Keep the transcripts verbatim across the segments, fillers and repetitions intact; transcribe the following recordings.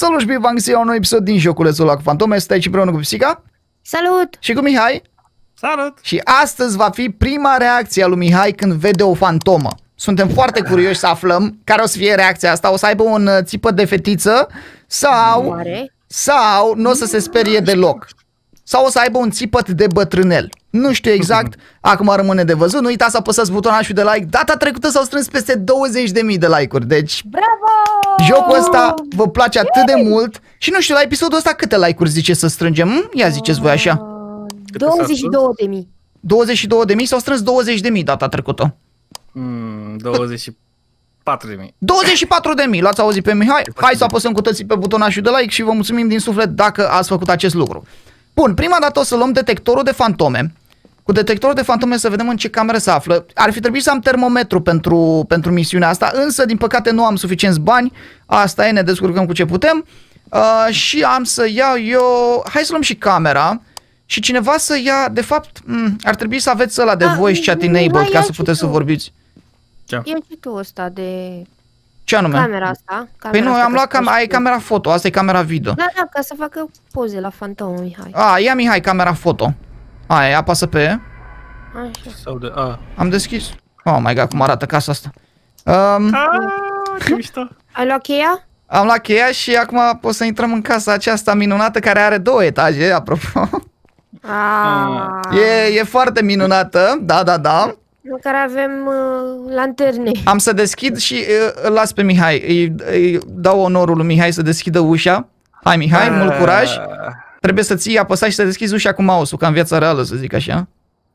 Salut și bine v-am găsit la un nou episod din joculețul ăla cu fantome. Stai aici împreună cu Pisica. Salut! Și cu Mihai. Salut! Și astăzi va fi prima reacție a lui Mihai când vede o fantomă. Suntem foarte curioși să aflăm care o să fie reacția asta. O să aibă un țipă de fetiță sau, Mare. sau nu o să se sperie deloc. Sau o să aibă un țipăt de bătrânel. Nu știu exact, acum rămâne de văzut. Nu uitați să apăsați butonașul de like. Data trecută s-au strâns peste douăzeci de mii de like-uri. Deci Bravo! jocul ăsta vă place atât de mult. Și nu știu, la episodul ăsta câte like-uri zice să strângem? Hm? Ia ziceți voi așa. douăzeci și două de mii. douăzeci și două de mii, s-au strâns douăzeci de mii data trecută. Mm, douăzeci și patru de mii. douăzeci și patru de mii, l-ați auzit pe Mihai? Hai să apăsăm cu toții pe butonașul de like și vă mulțumim din suflet dacă ați făcut acest lucru. Bun, prima dată o să luăm detectorul de fantome. Cu detectorul de fantome să vedem în ce cameră se află. Ar fi trebuit să am termometru pentru, pentru misiunea asta, însă din păcate nu am suficienți bani. Asta e, ne descurcăm cu ce putem. Uh, și am să iau eu... Hai să luăm și camera. Și cineva să ia... De fapt, ar trebui să aveți ăla de A, voice chat enabled ca să puteți să tu. vorbiți. Ia și tu ăsta de... Ce anume? Camera asta. Păi Camera nu, asta am luat ca să camera, ai știu. camera foto, asta e camera video. Da, da, ca să facă poze la fantomă, Mihai. A, ia Mihai camera foto. Aia, apasă pe E. Așa. Sau de A. Am deschis. Oh my god, cum arată casa asta. Um, Aaaa, ce mișto. Ai luat cheia? am luat cheia și acum pot să intrăm în casa aceasta minunată care are două etaje, apropo. Aaaa. E, e foarte minunată, da, da, da. În care avem uh, lanterne. Am să deschid și uh, îl las pe Mihai. Îi, îi dau onorul lui Mihai să deschidă ușa. Hai Mihai, mult curaj. Trebuie să ții apăsat și să deschizi ușa cu mouse-ul, ca în viața reală, să zic așa.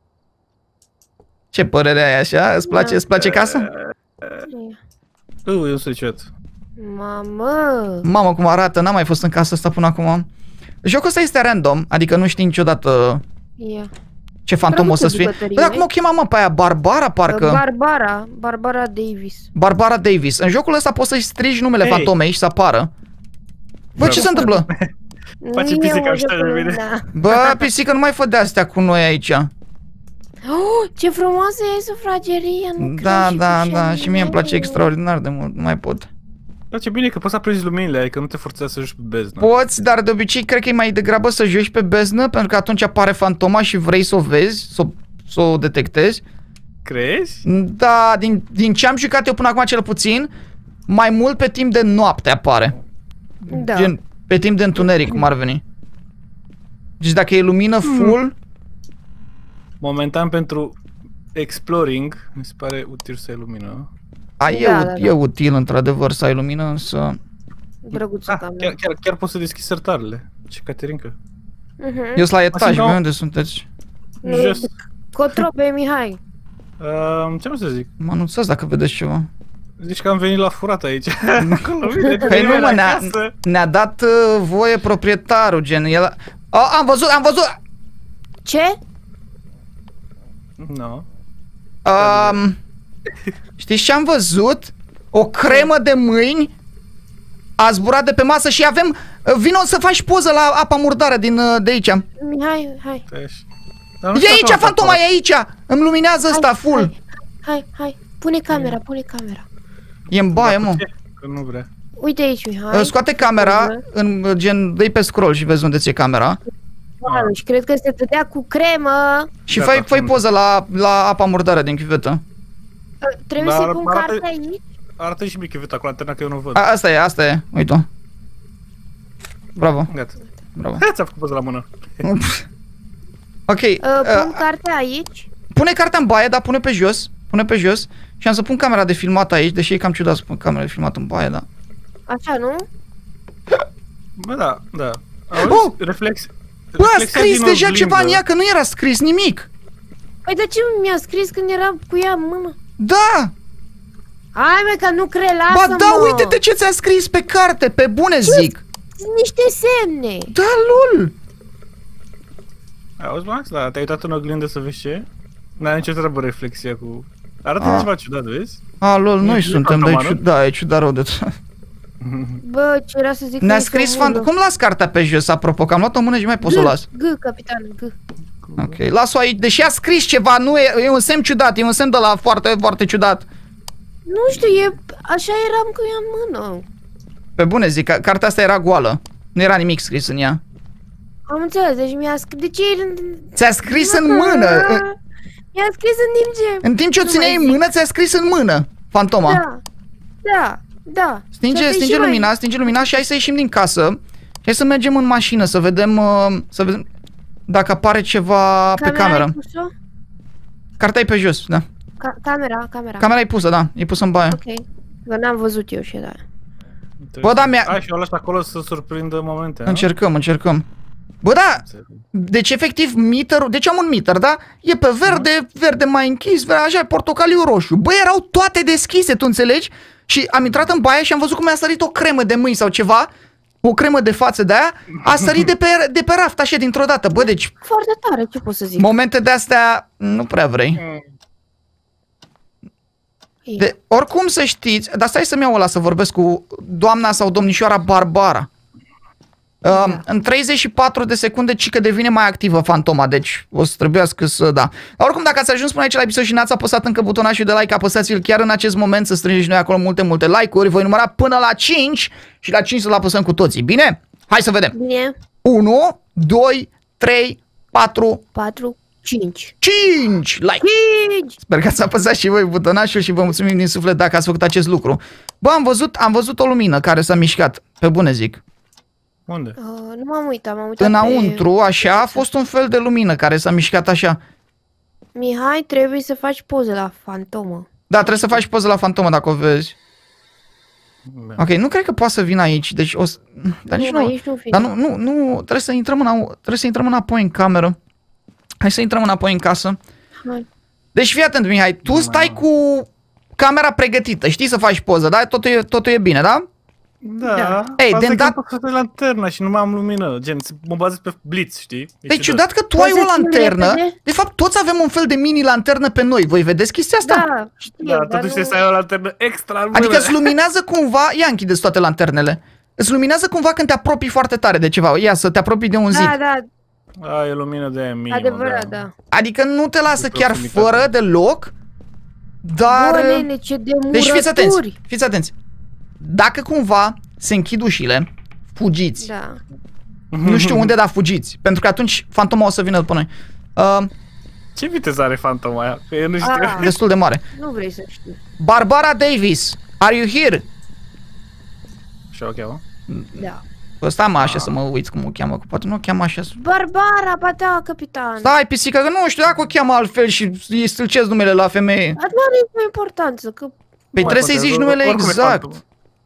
Ce părere ai așa? Îți place, îți place casa? Uu, eu sunt ciudat. Mamă! Mamă, cum arată, n-am mai fost în casa asta până acum. Jocul ăsta este random, adică nu știi niciodată Ia. ce fantomă o să fie. Băi, dar cum o chema, mă, pe aia? Barbara, parcă? Barbara. Barbara Davis. Barbara Davis. În jocul ăsta poți să-i strigi numele Hey. fantomei și să apară. Bă, ce se întâmplă? Face Nu pisica e ăștia de jocul, bine. da. Bă, pisică, nu mai fă de-astea cu noi aici. Oh, ce frumoasă e sufrageria. nu Da, crezi, da, cu da, și mie îmi place șemineu. extraordinar de mult, nu mai pot. Da, ce bine că poți să aprezi luminile, adică nu te forțează să joci pe beznă. Poți, dar de obicei cred că e mai degrabă să joci pe beznă, pentru că atunci apare fantoma și vrei să o vezi, să o, să o detectezi. Crezi? Da, din, din ce am jucat eu până acum cel puțin, mai mult pe timp de noapte apare. Da. Gen, pe timp de întuneric, cum ar veni. Deci dacă e lumină full, Momentan pentru exploring, mi se pare util să ai lumină. a, e, Da, ut- da, da. e util într-adevăr să ai lumină, însă... Drăguță Ah, camera. chiar, chiar, chiar poți să deschizi sertarele. Ce Caterinca. Mhm. Eu sunt la etaj, Așa, voi nu. unde sunteți? Nu, Jos. Cotro pe Mihai. Uh, ce am să zic? Mă anunțați dacă vedeți ceva. Zici că am venit la furat aici. Acolo vine Păi nu, mă, ne-a, ne-a dat uh, voie proprietarul, gen, el... A... Oh, am văzut, am văzut! Ce? Nu. Um, știți ce am văzut? O cremă de mâini a zburat de pe masă și avem... Vino să faci poză la apa murdară din, uh, de aici. Mihai, hai. E aici, fantoma, e aici! Îmi luminează ăsta, Hai, full. Hai, hai, hai. Pune camera, pune camera. E în baie, mă. Că nu vrea. Uite aici, Mihai. Scoate camera, în gen, dă-i pe scroll și vezi unde ți-e camera. Wow, și cred că se dădea cu cremă. Și Gata, fai, fai am- poză la, la apa murdară din chiuvetă. Trebuie Dar să pun arată- cartea aici. Arată și mie chiveta cu lanterna că eu nu văd. A, asta e, asta e, uite-o. Bravo, Gata. bravo. Hai, ți-a făcut poză la mână. Ok, Uh, uh, pun cartea aici. pune cartea în baie, dar pune pe jos. Pune pe jos. Și am să pun camera de filmat aici, deși e cam ciudat să pun camera de filmat în baie, da. Așa, nu? Bă, da, da. Auzi? Oh! Reflex. Bă, a reflexia scris din deja oglindă. ceva în ea, că nu era scris nimic. Păi de ce mi-a scris când eram cu ea în mână? Da! Hai, mă, că nu cred, Ba lasă-mă! da, uite-te ce ți-a scris pe carte, pe bune zic. Sunt niște semne. Da, lul. Auzi, Max, da, te-ai uitat în oglindă să vezi ce? N-ai nicio treabă reflexia cu... Arată Ah. ceva ciudat, vezi? A, lol, noi E suntem, dar e fantomană? ciud- da, e ciudat rău de tot. Bă, ce era să zic? Ne-a că scris este fan... omul. Cum las cartea pe jos, apropo, că am luat-o în mână și mai pot să o las. G, capitan, G. Ok, las-o aici, deși a scris ceva, nu e, e un semn ciudat, e un semn de la foarte, foarte ciudat. Nu știu, e... așa eram cu ea în mână. Pe bune zic, cartea asta era goală. Nu era nimic scris în ea. Am înțeles, deci mi-a scris... De ce e... Ți-a scris în mână. Mi-a scris în timp ce... În timp ce o țineai în mână, ți-a scris în mână fantoma. Da, da, da. Stinge, stinge lumina, stinge lumina și hai să ieșim din casă. Hai să mergem în mașină să vedem, uh, să vedem dacă apare ceva pe cameră. Cartea e pe jos, da. Ca camera, camera. Camera e pusă, da, e pusă în baie. Ok, că n-am văzut eu și da. Bă, da, mi-a... A, și eu las acolo să surprindă momente, nu? Încercăm, încercăm. Bă, da, deci efectiv meterul, deci am un meter, da? E pe verde, verde mai închis, verde, așa, portocaliu, roșu. Bă, erau toate deschise, tu înțelegi? Și am intrat în baie și am văzut cum mi-a sărit o cremă de mâini sau ceva, o cremă de față de aia, a sărit de pe, de pe raft, așa, dintr-o dată. Bă, deci... Foarte tare, ce pot să zic? Momente de-astea nu prea vrei. De, oricum să știți, dar stai să-mi iau ăla să vorbesc cu doamna sau domnișoara Barbara. Da. Uh, în treizeci și patru de secunde cică devine mai activă fantoma, deci o să trebuiască să da. Dar oricum, dacă ați ajuns până aici la episod și n-ați apăsat încă butonașul de like, apăsați-l chiar în acest moment să strângem și noi acolo multe, multe like-uri. Voi număra până la cinci și la cinci să-l apăsăm cu toții. Bine? Hai să vedem. Bine. unu, doi, trei, patru, patru, cinci. cinci like. cinci. Sper că ați apăsat și voi butonașul și vă mulțumim din suflet dacă ați făcut acest lucru. Bă, am văzut, am văzut o lumină care s-a mișcat. Pe bune zic. Unde? Uh, nu m-am uitat, m-am uitat Înăuntru, pe... așa, a fost un fel de lumină care s-a mișcat așa. Mihai, trebuie să faci poze la fantomă. Da, trebuie să faci poză la fantomă dacă o vezi. Da. Ok, nu cred că poate să vină aici, deci o să... Dar nici nu, nu, aici nu fi. dar nu, nu, nu, trebuie să intrăm, în, trebuie să intrăm înapoi în cameră. Hai să intrăm înapoi în casă. Hai. Deci fii atent, Mihai, tu stai cu camera pregătită, știi să faci poză, da? Totul e, totul e bine, da? Da. Da. Ei, Asta de e că dat- am pus lanterna și nu mai am lumină. Gen, mă bazez pe blitz, știi? E Deci ciudat că tu Poți ai să o ții lanternă. repede? De fapt, toți avem un fel de mini-lanternă pe noi. Voi vedeți chestia asta? Da, știu, Da, dar totuși nu... trebuie să ai o lanternă extra în Adică mână. îți luminează cumva... Ia închideți toate lanternele. Îți luminează cumva când te apropii foarte tare de ceva. Ia să te apropii de un zid. Da, da, A, e lumină de aia minimă, adevărat, da. da. Adică nu te lasă E chiar proximitate. fără deloc. Dar... Bă, nene, ce demurături! Deci fiți atenți. Fiți atenți. Dacă cumva se închid ușile, fugiți. Da. Nu știu unde, dar fugiți. Pentru că atunci fantoma o să vină după noi. Uh, Ce viteză are fantoma aia? Că eu nu știu. Ah. destul de mare. Nu vrei să știi. Barbara Davis, are you here? Și o cheamă? Da. Bă, stai mă așa să mă uiți cum o cheamă, că poate nu o cheamă așa. Barbara, ba da, capitan. Stai, pisică, că nu știu dacă o cheamă altfel și îi stâlcesc numele la femeie. Dar nu are nicio importanță, că... Păi trebuie să-i zici numele exact.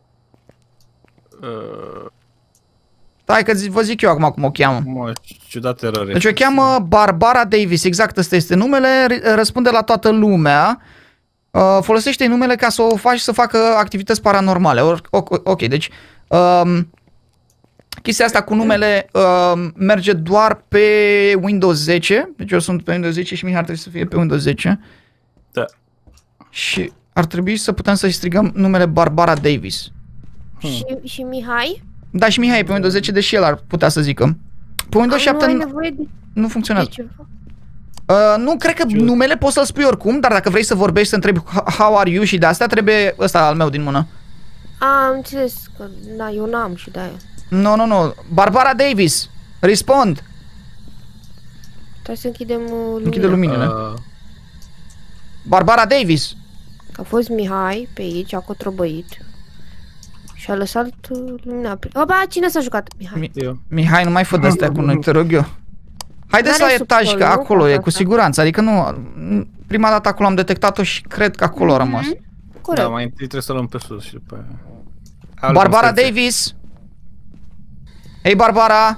Uh, Stai că zi- vă zic eu acum cum o cheamă. mă, ciudat erori. Deci o cheamă Barbara Davis, exact ăsta este numele, r- răspunde la toată lumea. Uh, folosește numele ca să o faci să facă activități paranormale. Or, ok, ok, deci um, chestia asta cu numele uh, merge doar pe Windows zece. Deci eu sunt pe Windows zece și Mihai ar trebui să fie pe Windows zece. Da. Și ar trebui să putem să-i strigăm numele Barbara Davis. Și, și Mihai? Da, și Mihai e pe Windows zece, deși el ar putea să zică. Pe Windows Am, nu ai șapte nevoie de, nu de funcționează. ceva. Uh, nu, cred că numele poți să-l spui oricum, dar dacă vrei să vorbești, să întrebi how are you și de asta, trebuie ăsta al meu din mână. A, am înțeles că, da, eu n-am și de-aia. Nu, nu, nu. Barbara Davis, respond. Trebuie să închidem uh, lumina. Închide luminile. Uh, Barbara Davis. Că a fost Mihai pe aici, a cotrobăit. Și a lăsat uh, lumina. pri- Opa, cine s-a jucat? Mihai. Mi eu. Mihai, nu mai fă de-astea cu noi, te rog eu. Haideți la N-are etaj, subsol, că nu? acolo e, Asta. cu siguranță. Adică nu, prima dată acolo am detectat-o și cred că acolo a rămas. Corect. Da, mai întâi trebuie să luăm pe sus și după aia. Altă Barbara inspecție. Davis. Hei, Barbara.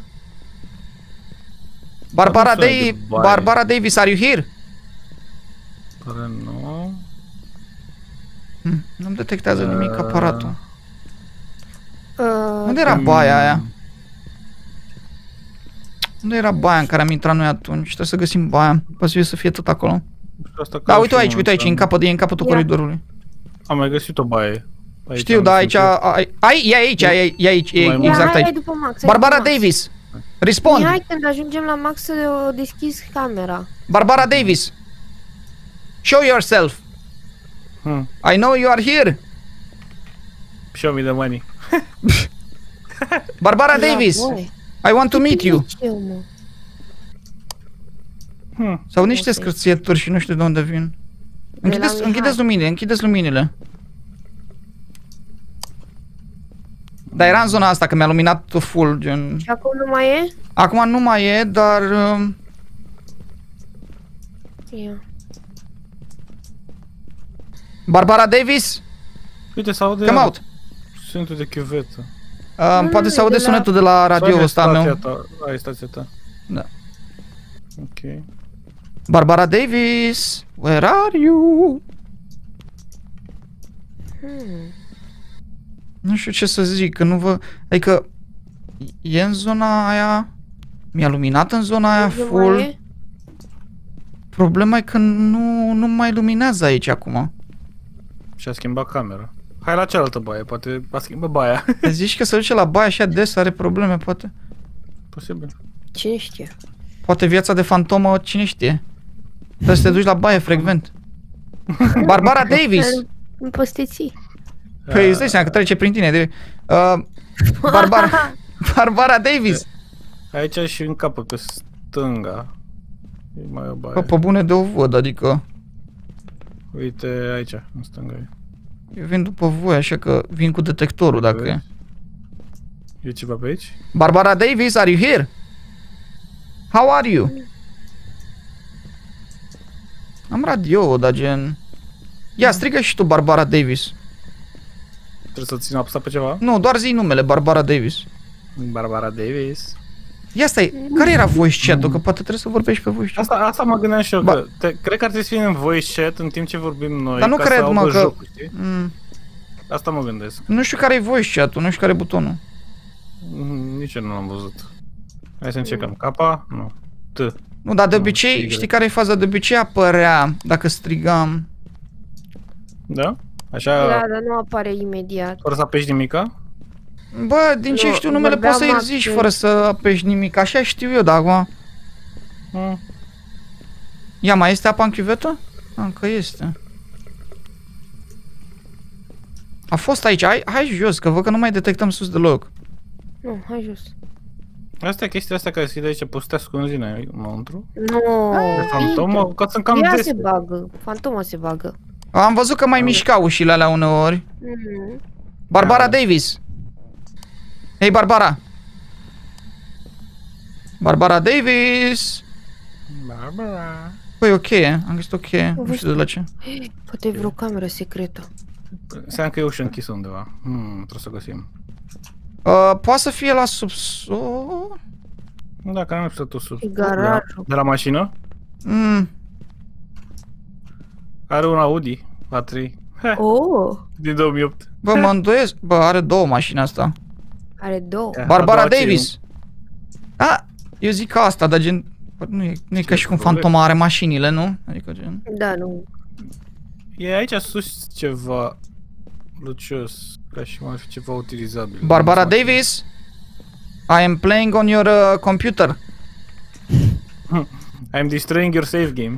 Barbara, Dar nu sună Dai de baie. Barbara Davis, are you here? Pare nu. Hm, nu-mi detectează nimic Uh. aparatul. Uh, Unde era baia aia? Unde era baia în care am intrat noi atunci? Trebuie să găsim baia. Poate să fie tot acolo. Asta Da, ca uite și aici, un uite aici, ăsta. în capăt, e în capătul Ia. coridorului. Am mai găsit o baie. Aici Știu, am da, găsit aici, eu. ai, ai, e aici, e, e aici, e Mai mult. ia, exact hai, hai aici. după Max. hai Barbara după Max. Davis, respond. Mihai, când ajungem la Max să o deschizi camera. Barbara Davis, show yourself. Hmm. I know you are here. Show me the money. Barbara Davis, I want to meet you. Hmm. Sau niște scârțieturi și nu știu de unde vin. Închideți, închideți luminile, închideți luminile. Dar era în zona asta, că mi-a luminat full, gen... Și acum nu mai e? Acum nu mai e, dar... Uh... Ia. Barbara Davis? Uite, s-aude... Come out! Sunetul de chiuvetă. Uh, Nu, poate nu, se aude de la- sunetul de la radio ăsta meu. Ai stația ta. Da. Ok. Barbara Davis, where are you? Hmm. Nu știu ce să zic, că nu vă... Adică... E în zona aia... Mi-a luminat în zona aia Nu full. mai e? Problema e că nu, nu mai luminează aici acum. Și a schimbat camera. Hai la cealaltă baie, poate a schimbat baia. Zici că se duce la baie așa des, are probleme, poate. Posibil. Cine știe? Poate viața de fantomă, cine știe. Trebuie să te duci la baie frecvent. Barbara Davis! În posteții. Păi îți dai seama că trece prin tine. De... Uh, Barbara... Barbara Davis! Aici și în capă pe stânga. E mai o baie. Bă, pe bune de o văd, adică... Uite aici, în stânga e. Eu vin după voi, așa că vin cu detectorul, dacă e. E ceva pe aici? Barbara Davis, are you here? How are you? Am radio, dar gen... Ia, strigă și tu Barbara Davis. Trebuie să țin apăsat pe ceva? Nu, doar zi numele, Barbara Davis. Barbara Davis. Ia stai, care era voice chat-ul? Că poate trebuie să vorbești pe voice chat. Asta, asta mă gândeam și eu, Ba- că te, cred că ar trebui să fie în voice chat în timp ce vorbim noi. Dar nu ca cred, să mă, audă că- jocul, știi? Mm, Asta mă gândesc. nu știu care e voice chat-ul, nu știu care e butonul. Mm, Nici eu nu l-am văzut. Hai să încercăm. Capa? Nu. T. Nu, dar de Nu, obicei, Y. știi care e faza? De obicei apărea dacă strigam. Da? Așa, Da, dar nu apare imediat. fără să apeși nimica? Bă, din ce Nu, știu numele vorbeam poți să-i maxim. zici fără să apeși nimic. Așa știu eu, dar acum... Mm. Ia, mai este apa în chiuvetă? Ah, încă este. A fost aici, hai, hai jos, că văd că nu mai detectăm sus deloc. Nu, hai jos. Asta e chestia asta care se de aici, poți să te ascunzi înăuntru? Nu. De fantomă? Că sunt cam Ea des. se bagă. Fantoma se bagă. Am văzut că mai mișcau ușile alea uneori. Mm. Barbara Da. Davis. Hei, Barbara. Barbara Davis. Barbara. Păi, ok, am găsit ok, nu știu de la ce. Poate e vreo cameră secretă. Înseamnă că e ușă închisă undeva. Hmm, trebuie să găsim. Uh, poate să fie la subsol? Da, că n-am episodul sus. E garajul. De la mașină? Mm. Are un Audi A trei. Heh, Oh, din două mii opt. Bă, mă îndoiesc. Bă, are două mașini asta. are două. Ia, a Barbara doua ce e? Davis. A, eu zic că asta, dar gen... Bă, nu e, nu e Ce ca și cum probleme? Fantoma are mașinile, nu? Adică gen... Da, nu. E aici sus ceva lucios, ca și cum ar fi ceva utilizabil. Barbara Davis. I am playing on your uh, computer. I'm destroying your save game.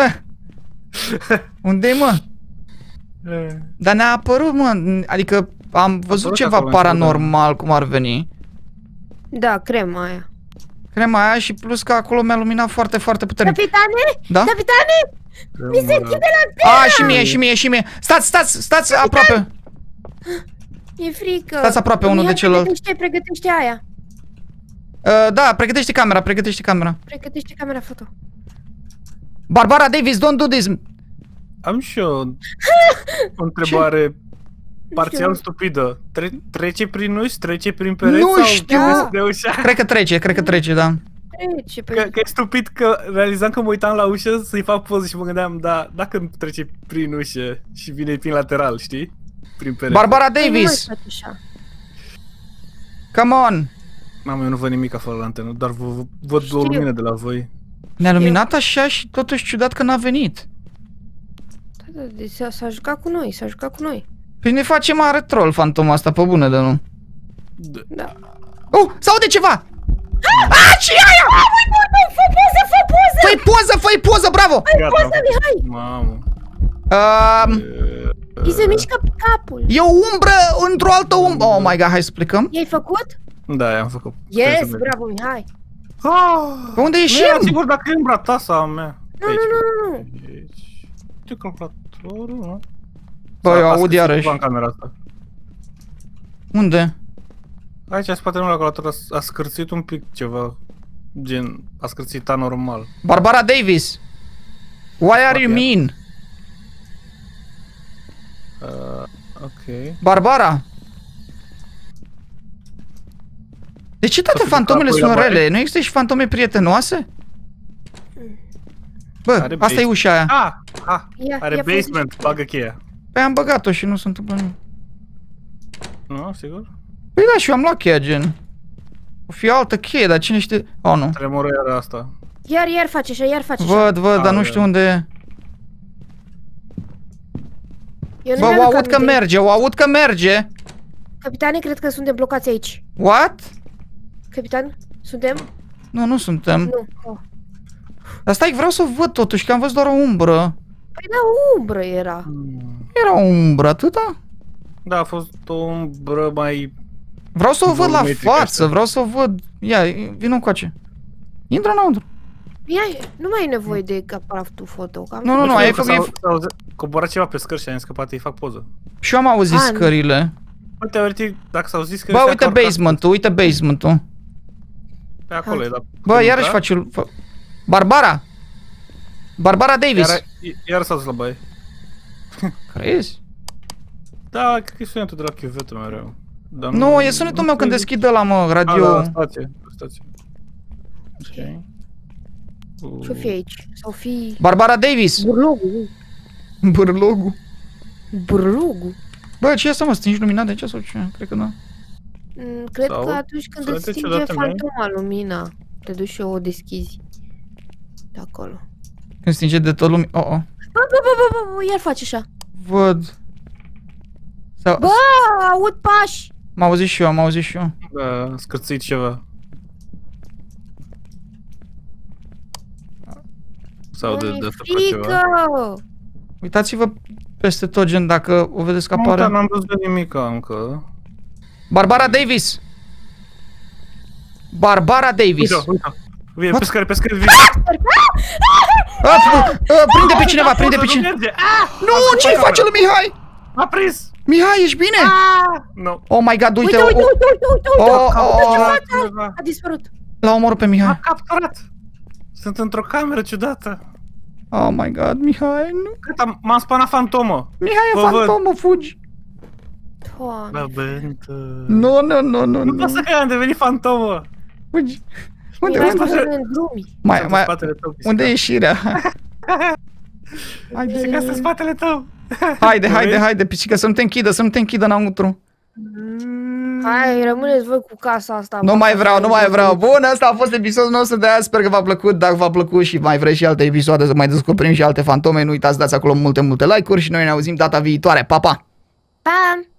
Unde-i, mă? Eh, Dar ne-a apărut, mă, adică am văzut apărut ceva acolo, paranormal, cum ar veni. Da, crema aia. Crema aia și plus că acolo mi-a luminat foarte, foarte puternic. Capitane? Da? Capitane? Mi se închide la A, și mie, și mie, și mie. Stați, stați, stați aproape. E frică. Stați aproape unul Ia, de celălalt. Pregătește, pregătește aia. Uh, da, pregătește camera, pregătește camera. Pregătește camera foto. Barbara Davis, don't do this. Am și eu o întrebare parțial știu. stupidă. Tre trece prin uși, trece prin pereți Nu sau știu. trebuie de ușa? Cred că trece, cred că trece, da. Trece pe... Că, că e stupid că realizam că mă uitam la ușă să-i fac poză și mă gândeam, da, dacă nu trece prin ușă și vine prin lateral, știi? Prin perete. Barbara Păi nu mai Davis, face așa. come on. Mamă, eu nu văd nimic fără lanteră, doar vă, vă, văd Știu. o lumină de la voi. Ne-a luminat așa și totuși ciudat că n-a venit. Da, da, deci s-a- s-a jucat cu noi, s-a jucat cu noi. Păi ne face mare troll fantoma asta, pe bune de nu. D Da. Oh, s-aude ceva! Ah, ce e aia? Fă poză, fă poză! Fă-i poză, fă-i poză, bravo! Gata, poză, Mihai! Mamă. Um, E, Îi se mișcă capul. E o umbră într-o altă umbră. Oh my god, hai să plecăm. I-ai făcut? Da, i-am făcut. Yes, bravo, Mihai. Ah, Pe unde nu ieșim? era sigur dacă e umbra ta sau a mea. Nu, nu, nu, nu. Ce calculatorul, nu? Bă, eu A aud scris iarăși. ceva în camera asta. Unde? Aici, în spatele meu la calculator, a, a scârțit un pic ceva. Gen, a scârțit anormal. Barbara Davis. Why are you mean? Uh, ok. Barbara. De ce toate S-a fantomele făcut sunt apoi la rele? Nu există și fantome prietenoase? Bă, Are asta e basement. ușa aia. Ah, ah, Ia, are ia basement, bagă cheia. Păi am băgat-o și nu se întâmplă nimic. Nu, sigur? Păi da, și eu am luat cheia, gen. O fi altă cheie, dar cine știe... Oh, nu. Tremură era asta. Iar, iar face așa, iar face așa. Văd, văd, dar nu Ah, știu da. unde e. Eu nu Bă, o mi-aduc aud că aminte. merge, o aud că merge. Capitane, cred că suntem blocați aici. What? Capitan, suntem? Nu, nu suntem. Nu. Oh. Dar stai, vreau să văd totuși, că am văzut doar o umbră. Păi da, umbră era. Era o umbră, atâta? Da, a fost o umbră mai... Vreau să o văd la Volumetrică față, așa. vreau să o văd. Ia, vină încoace. Intră înăuntru. Ia, nu mai ai nevoie de aparatul foto. Că am Nu, nu, nu, știu, ai că făcut... s-au- s-au coborat ceva pe scări și am scăpat, îi fac poză. Și eu am auzit A, nu. scările. Bă, teoretic, dacă s-au zis că... Bă, ăștia uite că urcat basement-ul, uite basement-ul. Pe acolo e, dar... Bă, iarăși face... fă- Barbara! Barbara Davis! Iar, iar s-a dus la baie. Crezi? Da, cred că e sunetul de la chiuvetă mereu. Dar Nu, e sunetul meu când deschid ăla, mă, radio. Ah, da, stație, stație. Ok. Ce-o fi aici? Sau fi... Barbara Davis! Burlogul. Bârlogul. Burlogul. Bă, ce e asta, mă? Stingi lumina de aici sau ce? Cred că da. Mm, Cred Sau că atunci când îți sunete stinge ciudate, mai? fantoma lumina, te duci și o deschizi. De acolo. Când stinge de tot lumina... Oh, oh. Bă, bă, bă, bă, bă, bă, iar face așa. Văd. Sau... Bă, aud pași. M-am auzit și eu, am auzit și eu. Da, a scârțit ceva. Sau de, Mi-e de asta pe ceva. frică. Uitați-vă peste tot, gen, dacă o vedeți că Nu, dar apare. n-am văzut nimic încă. Barbara Davis! Barbara Davis! Uite, uite. Vine, What? pe scări, pe scări, vine. A, a, prinde pe cineva, prinde pe Nu cineva! merge. Ah! Nu, ce-i face lui Mihai? A prins! Mihai, ești bine? Ah! Nu. Oh my god, uite, Uite, uite, o- uite, uite, uite, uite, Oh, uite, oh, ce oh. face? Cineva. A dispărut. l-a omorât pe M-a Mihai. capturat. Sunt într-o cameră ciudată. Oh my god, Mihai, nu. Cât am, m-am spanat fantomă. Mihai e Vă văd. fantomă, fugi. Doamne. La bentă. Nu, nu, nu, nu, Nu pot nu. să cred, am devenit fantomă. Fugi. Unde, Mihai, unde, spune în drumi. mai, Sunt în mai, spatele tău, pisica. unde e ieșirea? Haide, Pisica asta în spatele tău. haide, haide, Vrei? haide, pisică, să nu te închidă, să nu te închidă înăuntru. Hai, rămâneți voi cu casa asta. Nu bă, mai că vreau, asta nu e mai vreau. de- Bun, asta a fost episodul nostru de azi. Sper că v-a plăcut. Dacă v-a plăcut și mai vreți și alte episoade să mai descoperim și alte fantome, nu uitați să dați acolo multe, multe like-uri și noi ne auzim data viitoare. Pa, pa! Pa!